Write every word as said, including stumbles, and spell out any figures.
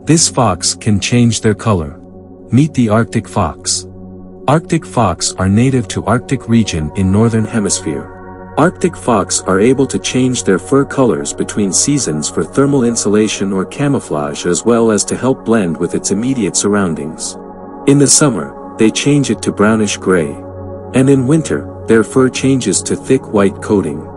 This fox can change their color. Meet the Arctic fox. Arctic fox are native to Arctic region in Northern Hemisphere. Arctic fox are able to change their fur colors between seasons for thermal insulation or camouflage, as well as to help blend with its immediate surroundings. In the summer, they change it to brownish gray. And in winter, their fur changes to thick white coating.